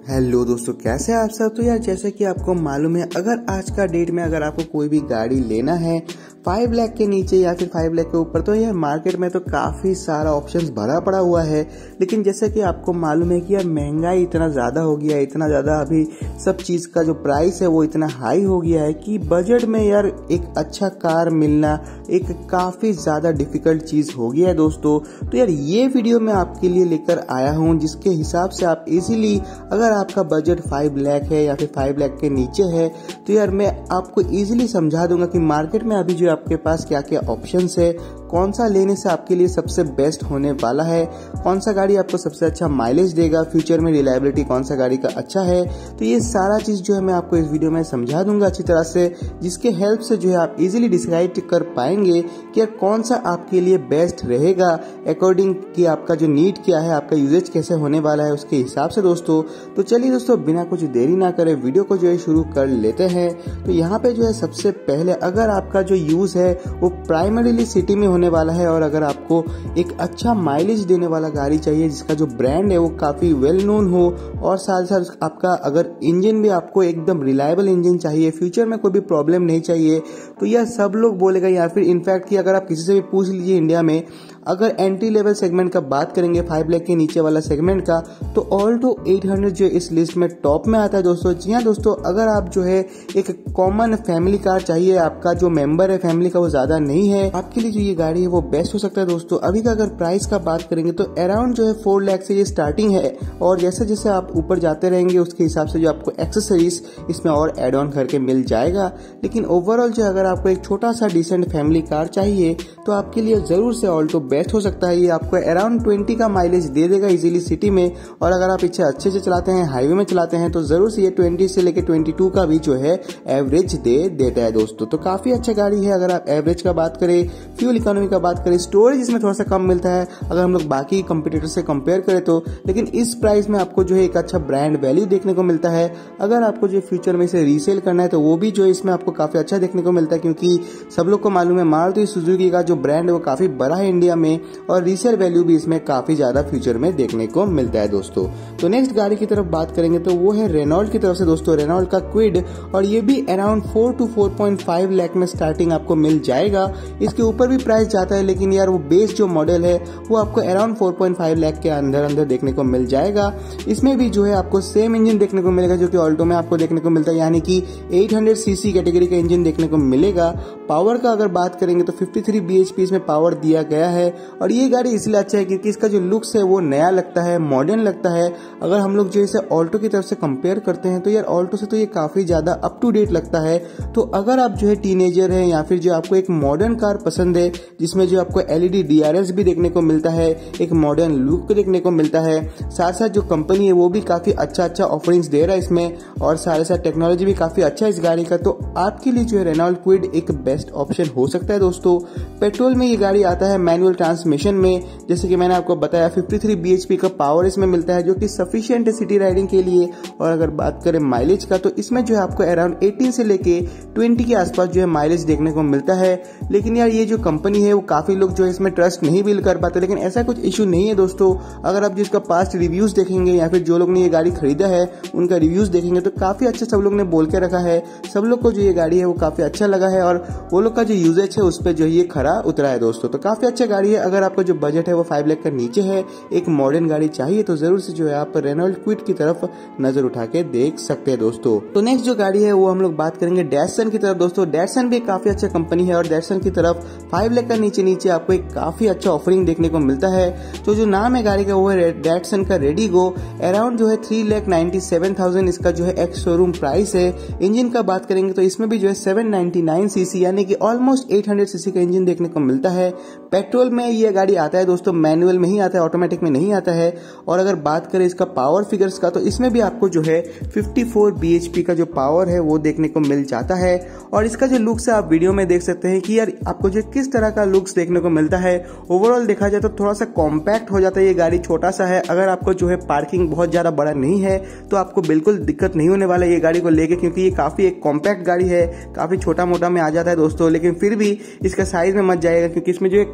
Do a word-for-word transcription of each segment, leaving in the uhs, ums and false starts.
Hello दोस्तों, कैसे हैं आप सब। तो यार जैसे कि आपको मालूम है, अगर आज का डेट में अगर आपको कोई भी गाड़ी लेना है फाइव लाख के नीचे या फिर फाइव लाख के ऊपर, तो यार मार्केट में तो काफी सारा ऑप्शंस भरा पड़ा हुआ है। लेकिन जैसे कि आपको मालूम है कि यार महंगाई इतना ज्यादा हो गया है, इतना ज्यादा अभी सब चीज का जो प्राइस है वो इतना हाई हो गया है कि बजट में यार एक अच्छा कार मिलना एक काफी ज्यादा डिफिकल्ट चीज हो गया है दोस्तों। तो यार ये वीडियो मैं आपके लिए लेकर आया हूँ, जिसके हिसाब से आप इजीली, अगर आपका बजट फाइव लाख है या फिर फाइव लाख के नीचे है, तो यार मैं आपको इजीली समझा दूंगा कि मार्केट में अभी जो आपके पास क्या क्या ऑप्शंस है, कौन सा लेने से आपके लिए सबसे बेस्ट होने वाला है, कौन सा गाड़ी आपको सबसे अच्छा माइलेज देगा, फ्यूचर में रिलायबिलिटी कौन सा गाड़ी का अच्छा है। तो ये सारा चीज जो है मैं आपको इस वीडियो में समझा दूंगा अच्छी तरह से, जिसके हेल्प से जो है आप इजीली डिसाइड कर पाएंगे कि यार कौन सा आपके लिए बेस्ट रहेगा अकॉर्डिंग कि आपका जो नीड क्या है, आपका यूजेज कैसे होने वाला है उसके हिसाब से दोस्तों। तो चलिए दोस्तों, बिना कुछ देरी ना करें वीडियो को जो है शुरू कर लेते हैं। तो यहाँ पे जो है सबसे पहले, अगर आपका जो यूज है वो प्राइमरीली सिटी में होने वाला है और अगर आपको एक अच्छा माइलेज देने वाला गाड़ी चाहिए जिसका जो ब्रांड है वो काफी वेल नोन हो, और साथ साथ आपका अगर इंजन भी आपको एकदम रिलायबल इंजन चाहिए, फ्यूचर में कोई भी प्रॉब्लम नहीं चाहिए, तो यह सब लोग बोलेगा। या फिर इनफैक्ट कि अगर आप किसी से भी पूछ लीजिए इंडिया में, अगर एंट्री लेवल सेगमेंट का बात करेंगे फाइव लाख के नीचे वाला सेगमेंट का, तो ऑल्टो एट हंड्रेड जो इस लिस्ट में टॉप में आता है दोस्तों। जी हाँ दोस्तों, अगर आप जो है एक कॉमन फैमिली कार चाहिए, आपका जो मेंबर है फैमिली का वो ज्यादा नहीं है, आपके लिए जो ये गाड़ी है वो बेस्ट हो सकता है दोस्तों। अभी का अगर प्राइस का बात करेंगे तो अराउंड जो है फोर लाख से ये स्टार्टिंग है, और जैसे जैसे आप ऊपर जाते रहेंगे उसके हिसाब से जो आपको एक्सेसरीज इसमें और एड ऑन करके मिल जाएगा। लेकिन ओवरऑल जो अगर आपको एक छोटा सा डिसेंट फैमिली कार चाहिए तो आपके लिए जरूर से ऑल्टो बेस्ट हो सकता है। ये आपको अराउंड ट्वेंटी का माइलेज दे देगा इजीली सिटी में, और अगर आप इसे अच्छे से चलाते हैं, हाईवे में चलाते हैं, तो जरूर से ये ट्वेंटी से लेकर ट्वेंटी टू का भी जो है एवरेज दे देता है दोस्तों। तो काफी अच्छा गाड़ी है। अगर आप एवरेज का बात करें, फ्यूल इकोनॉमी का बात करें, स्टोरेज इसमें थोड़ा सा कम मिलता है अगर हम लोग बाकी कंपटीटर से कंपेयर करें तो, लेकिन इस प्राइस में आपको जो है एक अच्छा ब्रांड वैल्यू देखने को मिलता है। अगर आपको जो फ्यूचर में इसे रीसेल करना है तो वो भी जो इसमें आपको काफी अच्छा देखने को मिलता है, क्योंकि सब लोग को मालूम है मारुति सुजुकी का जो ब्रांड है वो काफी बड़ा है इंडिया में, और रीसेल वैल्यू भी इसमें काफी ज्यादा फ्यूचर में देखने को मिलता है दोस्तों। तो नेक्स्ट गाड़ी की तरफ बात करेंगे तो वो है रेनॉल्ट की तरफ से दोस्तों, रेनॉल्ट का क्विड, और ये भी around four to four point five lakh में स्टार्टिंग आपको मिल जाएगा। इसके ऊपर भी प्राइस जाता है, लेकिन यार वो बेस जो मॉडल है वो आपको around four point five lakh के अंदर अंदर देखने को मिल जाएगा। इसमें भी जो है आपको सेम इंजन देखने को मिलेगा जो कि ऑल्टो में आपको देखने को मिलता है, यानी कि एट हंड्रेड सीसी कैटेगरी का इंजन देखने को मिलेगा। पावर का अगर बात करेंगे तो फिफ्टी थ्री बीएचपी इसमें पावर दिया गया है, और ये गाड़ी इसलिए अच्छा है क्योंकि इसका जो लुक्स है वो नया लगता है, मॉडर्न लगता है। अगर हम लोग जो इसे ऑल्टो की तरफ से कंपेयर करते हैं तो यार ऑल्टो से तो ये काफी ज्यादा अप टू डेट लगता है। तो अगर आप जो है टीनेजर हैं या फिर जो आपको एक मॉडर्न कार पसंद है जिसमें जो आपको एलईडी डीआरएस भी देखने को मिलता है, एक मॉडर्न लुक देखने को मिलता है, साथ साथ जो कंपनी है वो भी काफी अच्छा अच्छा ऑफरिंग्स दे रहा है इसमें, और सारे साथ टेक्नोलॉजी भी काफी अच्छा है इस गाड़ी का, तो आपके लिए जो है रेनॉल्ट क्विड एक बेस्ट ऑप्शन हो सकता है दोस्तों। पेट्रोल में ये गाड़ी आता है मैनुअल ट्रांसमिशन में, जैसे कि मैंने आपको बताया फिफ्टी थ्री बीएचपी का पावर इसमें मिलता है जो कि सफिशिएंट है सिटी राइडिंग के लिए। और अगर बात करें माइलेज का तो इसमें जो है आपको अराउंड एटीन से लेके ट्वेंटी के आसपास जो है माइलेज देखने को मिलता है। लेकिन यार ये जो कंपनी है वो काफी लोग जो है इसमें ट्रस्ट नहीं बिल्ड कर पाते, लेकिन ऐसा कुछ इशू नहीं है दोस्तों। अगर आप जिसका पास्ट रिव्यूज देखेंगे या फिर जो लोग ने ये गाड़ी खरीदा है उनका रिव्यूज देखेंगे तो काफी अच्छा सब लोग ने बोल के रखा है, सब लोग को जो ये गाड़ी है वो काफी अच्छा लगा है, और वो लोग का जो यूजेज है उस पर जो ये खरा उतरा है दोस्तों। तो काफी अच्छा गाड़ी है। अगर आपका जो बजट है वो फाइव लाख का नीचे है, एक मॉडर्न गाड़ी चाहिए, तो जरूर से जो है आप रेनॉल्ट क्विड की तरफ नजर उठा के देख सकते हैं दोस्तों। तो नेक्स्ट जो गाड़ी है वो हम लोग बात करेंगे डैटसन की तरफ दोस्तों। डैटसन भी काफी अच्छा कंपनी है, और डैटसन की तरफ फाइव लाख का नीचे नीचे आपको एक काफी अच्छा ऑफरिंग देखने को मिलता है। तो जो नाम है गाड़ी का वो है डैटसन का रेडिगो, अराउंड जो है three lakh ninety seven thousand इसका जो है एक्स शोरूम प्राइस है। इंजन का बात करेंगे तो इसमें भी जो है सेवन नाइन्टी नाइन सीसी यानी कि ऑलमोस्ट एट हंड्रेड सीसी का इंजन देखने को मिलता है। पेट्रोल में ये गाड़ी आता है दोस्तों, मैनुअल में ही आता है, ऑटोमेटिक में नहीं आता है। और अगर बात करें इसका पावर फिगर्स का तो इसमें भी आपको जो है फिफ्टी फोर बीएचपी का जो पावर है वो देखने को मिल जाता है। और इसका जो लुक्स है आप वीडियो में देख सकते हैं कि यार आपको जो किस तरह का लुक्स देखने को मिलता है। ओवरऑल देखा जाए तो थोड़ा सा कॉम्पैक्ट हो जाता है, ये गाड़ी छोटा सा है। अगर आपको जो है पार्किंग बहुत ज्यादा बड़ा नहीं है तो आपको बिल्कुल दिक्कत नहीं होने वाला है ये गाड़ी को लेके, क्योंकि ये काफी एक कॉम्पैक्ट गाड़ी है, काफी छोटा मोटा में आ जाता है दोस्तों। लेकिन फिर भी इसका साइज में मत जाएगा क्योंकि इसमें जो है काफी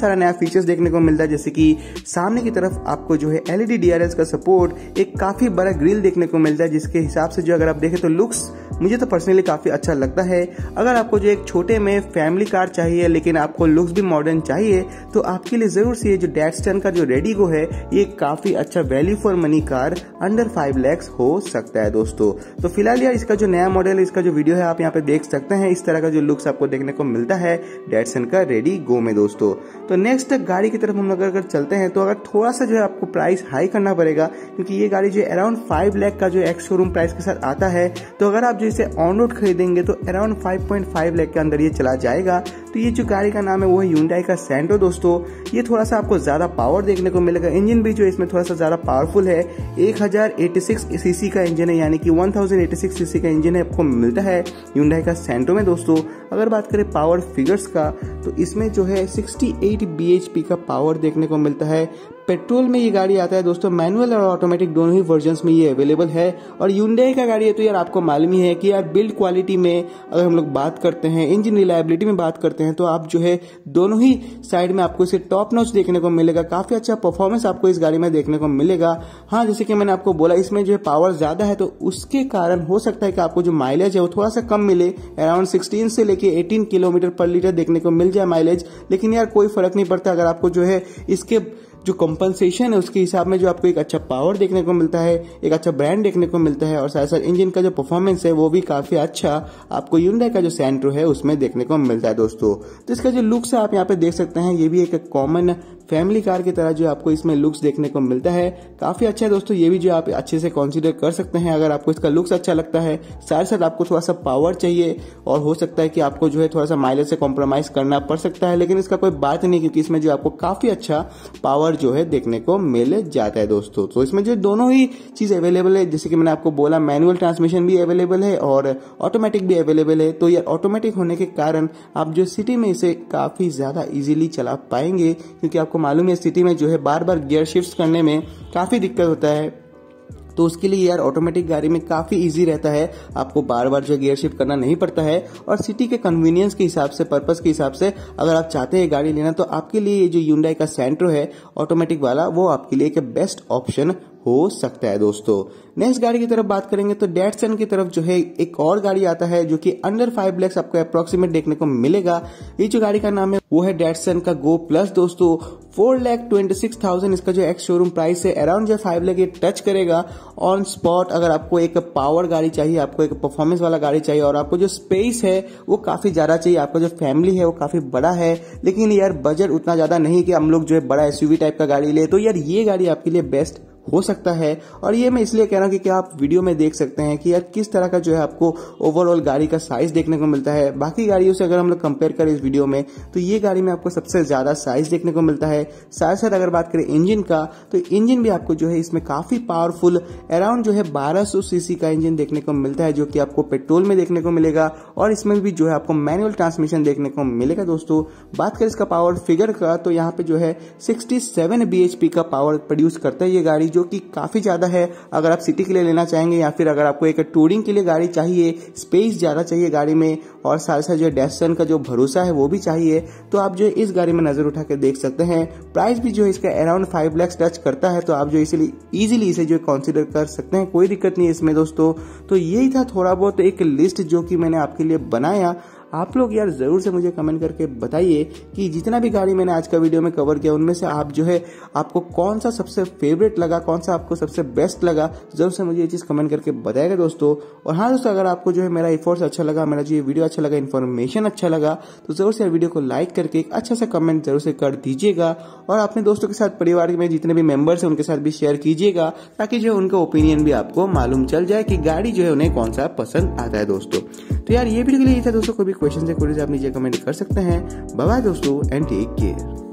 सारा नया फीचर्स देखने को मिलता है, जैसे कि सामने की तरफ आपको जो है एलईडी डीआरएस का सपोर्ट, एक काफी बड़ा ग्रिल देखने को मिलता है, जिसके हिसाब से जो अगर आप देखें तो लुक्स मुझे तो पर्सनली काफी अच्छा लगता है। अगर आपको जो एक छोटे में फैमिली कार चाहिए लेकिन आपको लुक्स भी मॉडर्न चाहिए तो आपके लिए जरूर से ये जो डैटसन का जो रेडिगो है ये काफी अच्छा value for money car under five lakhs हो सकता है दोस्तों। तो फिलहाल यार इसका जो नया मॉडल है, इसका जो वीडियो है आप यहाँ पे देख सकते हैं, इस तरह का जो लुक्स आपको देखने को मिलता है डैटसन का रेडिगो में दोस्तों। तो नेक्स्ट गाड़ी की तरफ हम लोग अगर चलते हैं तो अगर थोड़ा सा जो है आपको प्राइस हाई करना पड़ेगा, क्योंकि ये गाड़ी जो अराउंड फाइव लाख का जो एक्स शोरूम प्राइस के साथ आता है, तो अगर आप जो इसे ऑन रोड खरीदेंगे तो around five point five lakh के अंदर ये चला जाएगा। तो ये जो गाड़ी का नाम है वो है Hyundai का सैंट्रो दोस्तों। ये थोड़ा सा आपको ज्यादा पावर देखने को मिलेगा, इंजन भी जो इसमें थोड़ा सा ज्यादा पावरफुल है, एक हज़ार छियासी सीसी का इंजन है, यानी कि एक हज़ार छियासी सीसी का इंजन है आपको मिलता है Hyundai का सैंट्रो में दोस्तों। अगर बात करें पावर फिगर्स का तो इसमें जो है अड़सठ बीएचपी का पावर देखने को मिलता है। पेट्रोल में ये गाड़ी आता है दोस्तों, मैनुअल और ऑटोमेटिक दोनों ही वर्जन्स में ये अवेलेबल है। और Hyundai का गाड़ी है तो यार आपको मालूम ही है कि यार बिल्ड क्वालिटी में अगर हम लोग बात करते हैं, इंजन रिलायबिलिटी में बात करते हैं, तो आप जो है दोनों ही साइड में आपको इसे टॉप नॉच देखने को मिलेगा। काफी अच्छा परफॉर्मेंस आपको इस गाड़ी में देखने को मिलेगा। हाँ, जैसे कि मैंने आपको बोला इसमें जो है पावर ज्यादा है, तो उसके कारण हो सकता है कि आपको जो माइलेज है वो थोड़ा सा कम मिले, अराउंड सोलह से लेके अठारह किलोमीटर पर लीटर देखने को मिल जाए माइलेज। लेकिन यार कोई फर्क नहीं पड़ता अगर आपको जो है इसके जो कंपनसेशन है उसके हिसाब में जो आपको एक अच्छा पावर देखने को मिलता है, एक अच्छा ब्रांड देखने को मिलता है, और साथ साथ इंजन का जो परफॉर्मेंस है वो भी काफी अच्छा आपको Hyundai का जो सैंट्रो है उसमें देखने को मिलता है दोस्तों। तो इसका जो लुक्स है आप यहाँ पे देख सकते हैं, ये भी एक कॉमन फैमिली कार की तरह जो आपको इसमें लुक्स देखने को मिलता है, काफी अच्छा है दोस्तों। ये भी जो आप अच्छे से कंसीडर कर सकते हैं अगर आपको इसका लुक्स अच्छा लगता है। साथ साथ आपको थोड़ा सा पावर चाहिए और हो सकता है कि आपको जो है थोड़ा सा माइलेज से कॉम्प्रोमाइज करना पड़ सकता है, लेकिन इसका कोई बात नहीं, क्योंकि इसमें जो आपको काफी अच्छा पावर जो है देखने को मिल जाता है दोस्तों। तो इसमें जो दोनों ही चीज अवेलेबल है, जैसे कि मैंने आपको बोला मैनुअल ट्रांसमिशन भी अवेलेबल है और ऑटोमेटिक भी अवेलेबल है। तो ये ऑटोमेटिक होने के कारण आप जो सिटी में इसे काफी ज्यादा इजीली चला पाएंगे, क्योंकि आपको मालूम है सिटी में जो है बार बार गियर शिफ्ट करने में काफी दिक्कत होता है। तो उसके लिए यार ऑटोमेटिक गाड़ी में काफी इजी रहता है, आपको बार बार जो गियर शिफ्ट करना नहीं पड़ता है। और सिटी के कन्वीनियंस के हिसाब से, पर्पस के हिसाब से अगर आप चाहते हैं गाड़ी लेना, तो आपके लिए ये जो Hyundai का सैंट्रो है ऑटोमेटिक वाला, वो आपके लिए एक बेस्ट ऑप्शन हो सकता है दोस्तों। नेक्स्ट गाड़ी की तरफ बात करेंगे तो डैटसन की तरफ जो है एक और गाड़ी आता है जो कि अंडर फाइव लैक्स आपको अप्रोक्सीमेट देखने को मिलेगा। ये जो गाड़ी का नाम है वो है डैटसन का गो प्लस दोस्तों। Four lakh twenty six thousand इसका जो एक्स शोरूम प्राइस है, अराउंड जो फाइव लैख ये टच करेगा ऑन स्पॉट। अगर आपको एक पावर गाड़ी चाहिए, आपको एक परफॉर्मेंस वाला गाड़ी चाहिए, और आपको जो स्पेस है वो काफी ज्यादा चाहिए, आपका जो फैमिली है वो काफी बड़ा है, लेकिन यार बजट उतना ज्यादा नहीं कि हम लोग जो है बड़ा एसयूवी टाइप का गाड़ी ले, तो यार ये गाड़ी आपके लिए बेस्ट हो सकता है। और ये मैं इसलिए कह रहा हूँ कि क्या आप वीडियो में देख सकते हैं कि यार किस तरह का जो है आपको ओवरऑल गाड़ी का साइज देखने को मिलता है। बाकी गाड़ियों से अगर हम लोग कंपेयर करें इस वीडियो में, तो ये गाड़ी में आपको सबसे ज्यादा साइज देखने को मिलता है। साथ साथ अगर बात करें इंजन का, तो इंजन भी आपको जो है इसमें काफी पावरफुल अराउंड जो है बारह सौ सीसी का इंजन देखने को मिलता है, जो कि आपको पेट्रोल में देखने को मिलेगा, और इसमें भी जो है आपको मैनुअल ट्रांसमिशन देखने को मिलेगा दोस्तों। बात करें इसका पावर फिगर का, तो यहाँ पे जो है सिक्सटी सेवन बीएचपी का पावर प्रोड्यूस करता है ये गाड़ी, जो कि काफी ज्यादा है अगर आप सिटी के लिए लेना चाहेंगे, या फिर अगर आपको एक टूरिंग के लिए गाड़ी चाहिए, स्पेस ज्यादा चाहिए गाड़ी में, और साथ साथ जो डैटसन का जो भरोसा है वो भी चाहिए, तो आप जो इस गाड़ी में नजर उठा के देख सकते हैं। प्राइस भी जो है इसका अराउंड फाइव लैक्स टच करता है, तो आप जो इसीलिए इजीली इसे जो कंसीडर कर सकते हैं, कोई दिक्कत नहीं है इसमें दोस्तों। तो यही था थोड़ा बहुत एक लिस्ट जो कि मैंने आपके लिए बनाया। आप लोग यार जरूर से मुझे कमेंट करके बताइए कि जितना भी गाड़ी मैंने आज का वीडियो में कवर किया उनमें से आप जो है आपको कौन सा सबसे फेवरेट लगा, कौन सा आपको सबसे बेस्ट लगा, जरूर से मुझे ये चीज कमेंट करके बताएगा दोस्तों। और हाँ दोस्तों, अगर आपको जो है मेरा एफर्ट्स अच्छा लगा, मेरा जो ये वीडियो अच्छा लगा, इन्फॉर्मेशन अच्छा लगा, तो जरूर से वीडियो को लाइक करके एक अच्छा सा कमेंट जरूर से कर दीजिएगा, और अपने दोस्तों के साथ, परिवार में जितने भी मेंबर्स हैं उनके साथ भी शेयर कीजिएगा, ताकि जो उनका ओपिनियन भी आपको मालूम चल जाए कि गाड़ी जो है उन्हें कौन सा पसंद आता है दोस्तों। तो यार ये वीडियो के लिए था दोस्तों, कोई भी क्वेश्चन है, कोई आप नीचे कमेंट कर सकते हैं। बाय बाय दोस्तों एंड टेक केयर।